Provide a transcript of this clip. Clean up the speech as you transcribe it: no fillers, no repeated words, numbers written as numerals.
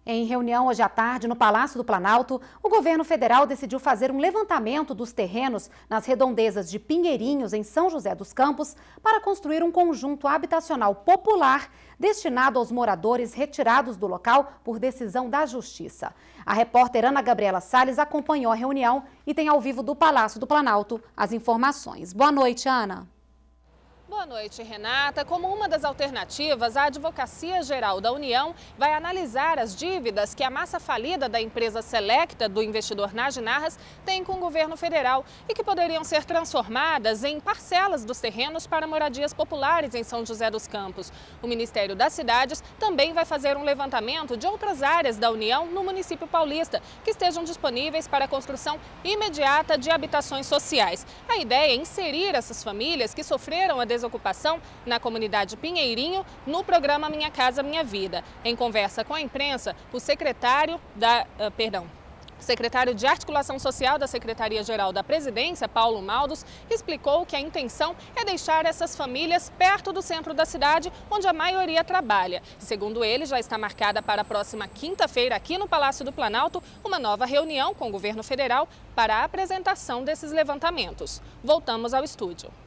Em reunião hoje à tarde no Palácio do Planalto, o governo federal decidiu fazer um levantamento dos terrenos nas redondezas de Pinheirinhos, em São José dos Campos, para construir um conjunto habitacional popular destinado aos moradores retirados do local por decisão da Justiça. A repórter Ana Gabriela Salles acompanhou a reunião e tem ao vivo do Palácio do Planalto as informações. Boa noite, Ana. Boa noite, Renata. Como uma das alternativas, a Advocacia Geral da União vai analisar as dívidas que a massa falida da empresa Selecta do investidor Nagy Narras tem com o governo federal e que poderiam ser transformadas em parcelas dos terrenos para moradias populares em São José dos Campos. O Ministério das Cidades também vai fazer um levantamento de outras áreas da União no município paulista que estejam disponíveis para a construção imediata de habitações sociais. A ideia é inserir essas famílias que sofreram a desocupação na comunidade Pinheirinho no programa Minha Casa Minha Vida. Em conversa com a imprensa, o secretário de Articulação Social da Secretaria-Geral da Presidência, Paulo Maldos, explicou que a intenção é deixar essas famílias perto do centro da cidade, onde a maioria trabalha. Segundo ele, já está marcada para a próxima quinta-feira, aqui no Palácio do Planalto, uma nova reunião com o governo federal para a apresentação desses levantamentos. Voltamos ao estúdio.